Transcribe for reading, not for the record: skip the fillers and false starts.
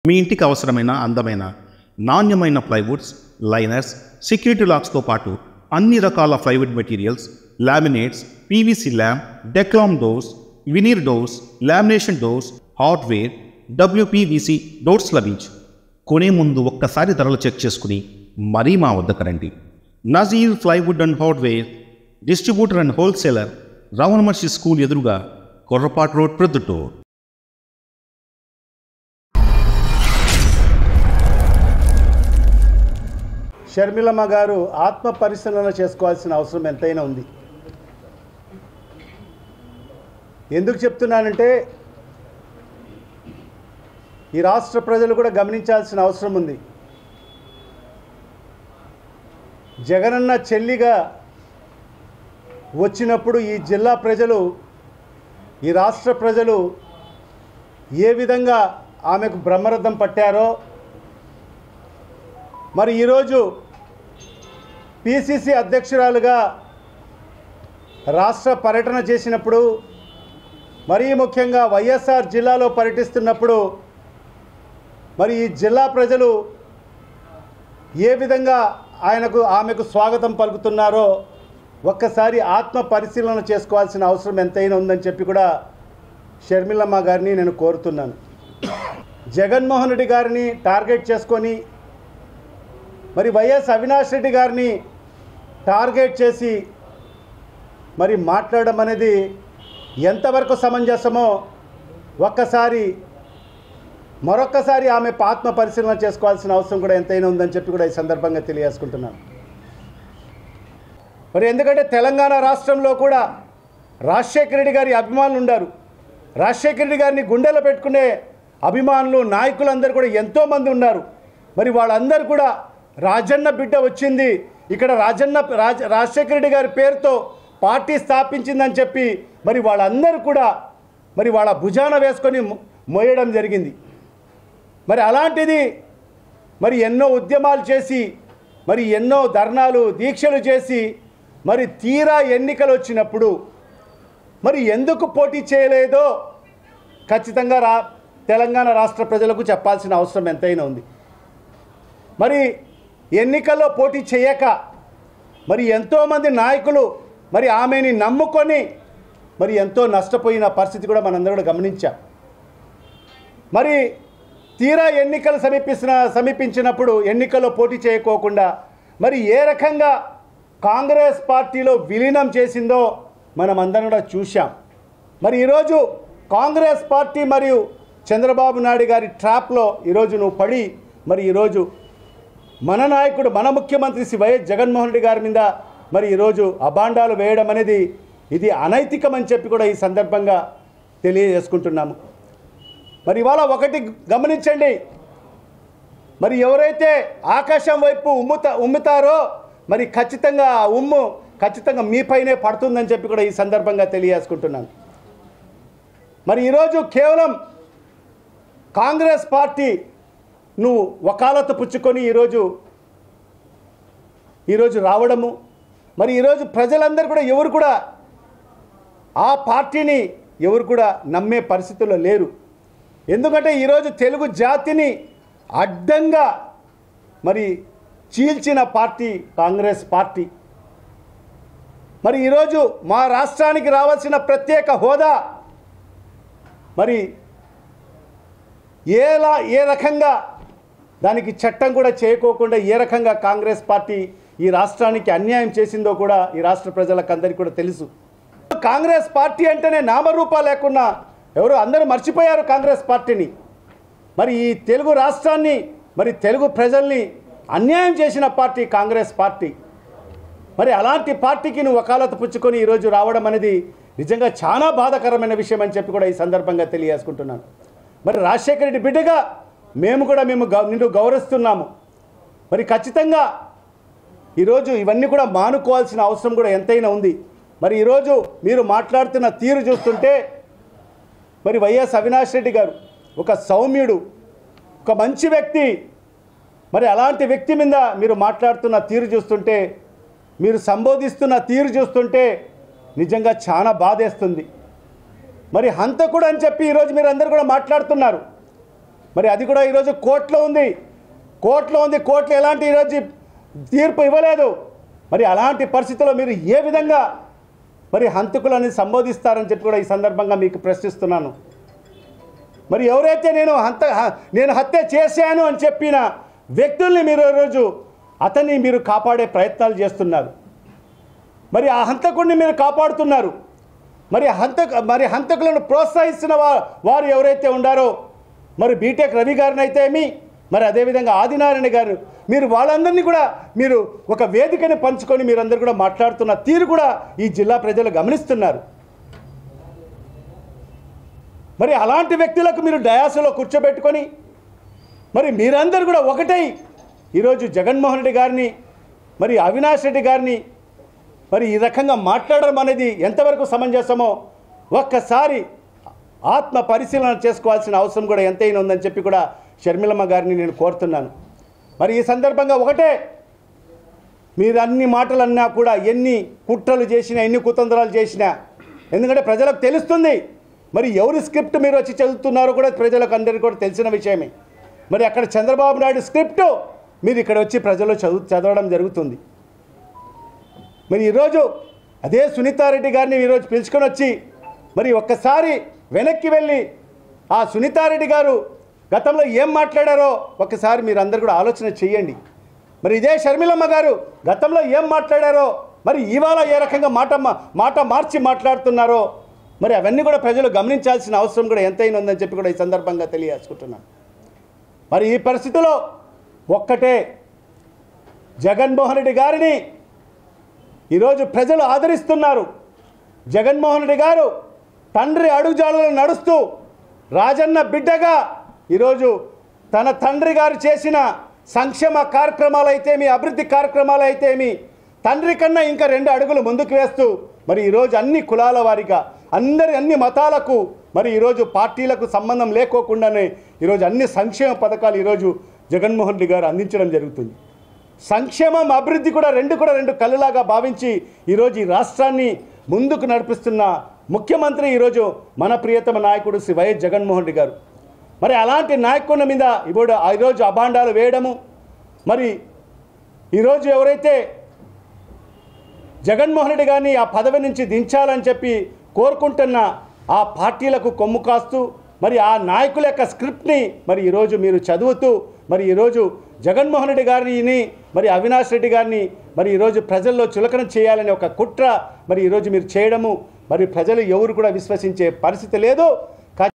మీ ఇంటికి అవసరమైన అందమైన నాణ్యమైన ప్లైవుడ్స్, లైనర్స్, సెక్యూరిటీ లాక్స్తో పాటు అన్ని రకాల plywood materials, laminates, PVC lam, డెక్లామ్ doors, veneer doors, lamination doors, hardware, WPVC doors లభించు. కొనే ముందు ఒక్కసారి ధరలు చెక్ చేసుకుని మరీ మా వద్దకు రండి. Nazeer plywood and hardware distributor and wholesaler, Ramana Maharshi school ఎదురుగా, కొర్రపాటు రోడ్, ప్రొద్దుటూరు. షర్మిలమ్మ గారు ఆత్మ పరిశీలన చేసుకోవాల్సిన అవసరం ఎంతైనా ఉంది. ఎందుకు చెప్తున్నానంటే ఈ రాష్ట్ర ప్రజలు కూడా గమనించాల్సిన అవసరం ఉంది. జగనన్న చెల్లిగా వచ్చినప్పుడు ఈ జిల్లా ప్రజలు, ఈ రాష్ట్ర ప్రజలు ఏ విధంగా ఆమెకు బ్రహ్మరథం పట్టారో, మరి ఈరోజు పిసిసి అధ్యక్షురాలుగా రాష్ట్ర పర్యటన చేసినప్పుడు, మరీ ముఖ్యంగా వైఎస్ఆర్ జిల్లాలో పర్యటిస్తున్నప్పుడు మరి ఈ జిల్లా ప్రజలు ఏ విధంగా ఆమెకు స్వాగతం పలుకుతున్నారో ఒక్కసారి ఆత్మ పరిశీలన చేసుకోవాల్సిన అవసరం ఎంతైనా ఉందని చెప్పి కూడా షర్మిలమ్మ గారిని నేను కోరుతున్నాను. జగన్మోహన్ రెడ్డి గారిని టార్గెట్ చేసుకొని మరి వైఎస్ అవినాష్ రెడ్డి గారిని టార్గెట్ చేసి మరి మాట్లాడడం అనేది ఎంతవరకు సమంజసమో మరొక్కసారి ఆమె ఆత్మ పరిశీలన చేసుకోవాల్సిన అవసరం కూడా ఎంతైనా ఉందని చెప్పి కూడా ఈ సందర్భంగా తెలియజేసుకుంటున్నాను. మరి ఎందుకంటే తెలంగాణ రాష్ట్రంలో కూడా రాజశేఖర రెడ్డి గారి అభిమానులు ఉన్నారు. రాజశేఖర రెడ్డి గారిని గుండెలో పెట్టుకునే అభిమానులు, నాయకులందరూ కూడా ఎంతోమంది ఉన్నారు. మరి వాళ్ళందరూ కూడా రాజన్న బిడ్డ వచ్చింది, ఇక్కడ రాజశేఖర రెడ్డి గారి పేరుతో పార్టీ స్థాపించిందని చెప్పి మరి వాళ్ళందరూ కూడా మరి వాళ్ళ భుజాన వేసుకొని మోయడం జరిగింది. మరి అలాంటిది మరి ఎన్నో ఉద్యమాలు చేసి, మరి ఎన్నో ధర్నాలు, దీక్షలు చేసి మరి తీరా ఎన్నికలు వచ్చినప్పుడు మరి ఎందుకు పోటీ చేయలేదో ఖచ్చితంగా తెలంగాణ రాష్ట్ర ప్రజలకు చెప్పాల్సిన అవసరం ఎంతైనా ఉంది. మరి ఎన్నికల్లో పోటీ చేయక మరి ఎంతోమంది నాయకులు మరి ఆమెని నమ్ముకొని మరి ఎంతో నష్టపోయిన పరిస్థితి కూడా మనందరూ కూడా గమనించాం. మరి తీరా ఎన్నికలు సమీపించినప్పుడు ఎన్నికల్లో పోటీ చేయకోకుండా మరి ఏ రకంగా కాంగ్రెస్ పార్టీలో విలీనం చేసిందో మనం అందరం కూడా చూశాం. మరి ఈరోజు కాంగ్రెస్ పార్టీ మరియు చంద్రబాబు నాయుడు గారి ట్రాప్లో ఈరోజు నువ్వు పడి మరి ఈరోజు మన నాయకుడు, మన ముఖ్యమంత్రి శ్రీ వైఎస్ జగన్మోహన్ రెడ్డి గారి మీద మరి ఈరోజు అభాండాలు వేయడం అనేది ఇది అనైతికమని చెప్పి కూడా ఈ సందర్భంగా తెలియజేసుకుంటున్నాము. మరి ఇవాళ ఒకటి గమనించండి, మరి ఎవరైతే ఆకాశం వైపు ఉమ్ముతారో మరి ఖచ్చితంగా ఆ ఉమ్ము ఖచ్చితంగా మీపైనే పడుతుందని చెప్పి కూడా ఈ సందర్భంగా తెలియజేసుకుంటున్నాను. మరి ఈరోజు కేవలం కాంగ్రెస్ పార్టీ నువ్వు వకాలతు పుచ్చుకొని ఈరోజు రావడము, మరి ఈరోజు ప్రజలందరూ కూడా ఎవరు కూడా ఆ పార్టీని ఎవరు కూడా నమ్మే పరిస్థితుల్లో లేరు. ఎందుకంటే ఈరోజు తెలుగు జాతిని అడ్డంగా మరి చీల్చిన పార్టీ కాంగ్రెస్ పార్టీ. మరి ఈరోజు మా రాష్ట్రానికి రావాల్సిన ప్రత్యేక హోదా మరి ఏ రకంగా దానికి చట్టం కూడా చేయకోకుండా ఏ రకంగా కాంగ్రెస్ పార్టీ ఈ రాష్ట్రానికి అన్యాయం చేసిందో కూడా ఈ రాష్ట్ర ప్రజలకు అందరికీ కూడా తెలుసు. కాంగ్రెస్ పార్టీ అంటేనే నామరూపా లేకుండా ఎవరు అందరూ మర్చిపోయారు కాంగ్రెస్ పార్టీని. మరి ఈ తెలుగు రాష్ట్రాన్ని మరి తెలుగు ప్రజల్ని అన్యాయం చేసిన పార్టీ కాంగ్రెస్ పార్టీ. మరి అలాంటి పార్టీకి నువ్వు వకాలతు పుచ్చుకొని ఈరోజు రావడం అనేది నిజంగా చాలా బాధాకరమైన విషయం అని చెప్పి కూడా ఈ సందర్భంగా తెలియజేసుకుంటున్నాను. మరి రాజశేఖర రెడ్డి బిడ్డగా మేము నిన్ను గౌరవిస్తున్నాము. మరి ఖచ్చితంగా ఈరోజు ఇవన్నీ కూడా మానుకోవాల్సిన అవసరం కూడా ఎంతైనా ఉంది. మరి ఈరోజు మీరు మాట్లాడుతున్న తీరు చూస్తుంటే మరి వైఎస్ అవినాష్ రెడ్డి గారు ఒక సౌమ్యుడు, ఒక మంచి వ్యక్తి. మరి అలాంటి వ్యక్తి మీద మీరు మాట్లాడుతున్న తీరు చూస్తుంటే, మీరు సంబోధిస్తున్న తీరు చూస్తుంటే నిజంగా చాలా బాధేస్తుంది. మరి హంతకుడు అని చెప్పి ఈరోజు మీరు అందరూ కూడా మాట్లాడుతున్నారు. మరి అది కూడా ఈరోజు కోర్టులో ఉంది. కోర్టులో ఎలాంటి ఈరోజు తీర్పు ఇవ్వలేదు. మరి అలాంటి పరిస్థితుల్లో మీరు ఏ విధంగా మరి హంతకులని సంబోధిస్తారని చెప్పి కూడా ఈ సందర్భంగా మీకు ప్రశ్నిస్తున్నాను. మరి ఎవరైతే నేను హత్య చేశాను అని చెప్పిన వ్యక్తుల్ని మీరు ఈరోజు అతన్ని మీరు కాపాడే ప్రయత్నాలు చేస్తున్నారు. మరి ఆ హంతకుడిని మీరు కాపాడుతున్నారు. మరి హంతకులను ప్రోత్సహిస్తున్న వారు ఎవరైతే ఉండారో మరి బీటెక్ రవి గారిని అయితే మరి అదేవిధంగా ఆదినారాయణ గారు, మీరు వాళ్ళందరినీ కూడా మీరు ఒక వేదికని పంచుకొని మీరందరూ కూడా మాట్లాడుతున్న తీరు కూడా ఈ జిల్లా ప్రజలు గమనిస్తున్నారు. మరి అలాంటి వ్యక్తులకు మీరు డయాసులో కూర్చోబెట్టుకొని మరి మీరందరూ కూడా ఒకటై ఈరోజు జగన్మోహన్ రెడ్డి గారిని మరి అవినాష్ రెడ్డి గారిని మరి ఈ రకంగా మాట్లాడడం అనేది ఎంతవరకు సమంజసమో ఒక్కసారి ఆత్మ పరిశీలన చేసుకోవాల్సిన అవసరం కూడా ఎంతైనా ఉందని చెప్పి కూడా షర్మిలమ్మ గారిని నేను కోరుతున్నాను. మరి ఈ సందర్భంగా ఒకటే, మీరు అన్ని మాటలు అన్నా కూడా ఎన్ని కుట్రలు చేసినా ఎన్ని కుతంత్రాలు చేసినా, ఎందుకంటే ప్రజలకు తెలుస్తుంది మరి ఎవరి స్క్రిప్ట్ మీరు వచ్చి చదువుతున్నారో కూడా ప్రజలకు అందరికీ కూడా తెలిసిన విషయమే. మరి అక్కడ చంద్రబాబు నాయుడు స్క్రిప్టు మీరు ఇక్కడ వచ్చి ప్రజలు చదవడం జరుగుతుంది. మరి ఈరోజు అదే సునీతారెడ్డి గారిని ఈరోజు పిలుచుకొని వచ్చి మరి ఒక్కసారి వెనక్కి వెళ్ళి ఆ సునీతారెడ్డి గారు గతంలో ఏం మాట్లాడారో ఒక్కసారి మీరు అందరు కూడా ఆలోచన చేయండి. మరి ఇదే షర్మిలమ్మ గారు గతంలో ఏం మాట్లాడారో మరి ఇవాళ ఏ రకంగా మాట మార్చి మాట్లాడుతున్నారో మరి అవన్నీ కూడా ప్రజలు గమనించాల్సిన అవసరం కూడా ఎంతైనా ఉందని చెప్పి కూడా ఈ సందర్భంగా తెలియజేసుకుంటున్నాను. మరి ఈ పరిస్థితిలో ఒక్కటే, జగన్మోహన్ రెడ్డి గారిని ఈరోజు ప్రజలు ఆదరిస్తున్నారు. జగన్మోహన్ రెడ్డి గారు తండ్రి అడుగుజాడలను నడుస్తూ రాజన్న బిడ్డగా ఈరోజు తన తండ్రి గారు చేసిన సంక్షేమ కార్యక్రమాలు అయితేమి, అభివృద్ధి కార్యక్రమాలు అయితేమి, తండ్రి కన్నా ఇంకా 2 అడుగులు ముందుకు వేస్తూ మరి ఈరోజు అన్ని కులాల వారిగా అన్ని మతాలకు మరి ఈరోజు పార్టీలకు సంబంధం లేకోకుండానే ఈరోజు అన్ని సంక్షేమ పథకాలు ఈరోజు జగన్మోహన్ రెడ్డి గారు అందించడం జరుగుతుంది. సంక్షేమం అభివృద్ధి కూడా రెండు కళ్ళలాగా భావించి ఈరోజు ఈ రాష్ట్రాన్ని ముందుకు నడిపిస్తున్న ముఖ్యమంత్రి ఈరోజు మన ప్రియతమ నాయకుడు శ్రీ వైఎస్ జగన్మోహన్ రెడ్డి గారు. మరి అలాంటి నాయకుల మీద ఇప్పుడు ఈరోజు అభాండాలు వేయడము, మరి ఈరోజు ఎవరైతే జగన్మోహన్ రెడ్డి గారిని ఆ పదవి నుంచి దించాలని చెప్పి కోరుకుంటున్న ఆ పార్టీలకు కొమ్ము కాస్తూ మరి ఆ నాయకుల యొక్క స్క్రిప్ట్ని మరి ఈరోజు మీరు చదువుతూ మరి ఈరోజు జగన్మోహన్ రెడ్డి గారిని మరి అవినాష్ రెడ్డి గారిని మరి ఈరోజు ప్రజల్లో చులకన చేయాలని ఒక కుట్ర మరి ఈరోజు మీరు చేయడము మరి ప్రజలు ఎవరు కూడా విశ్వసించే పరిస్థితి లేదు.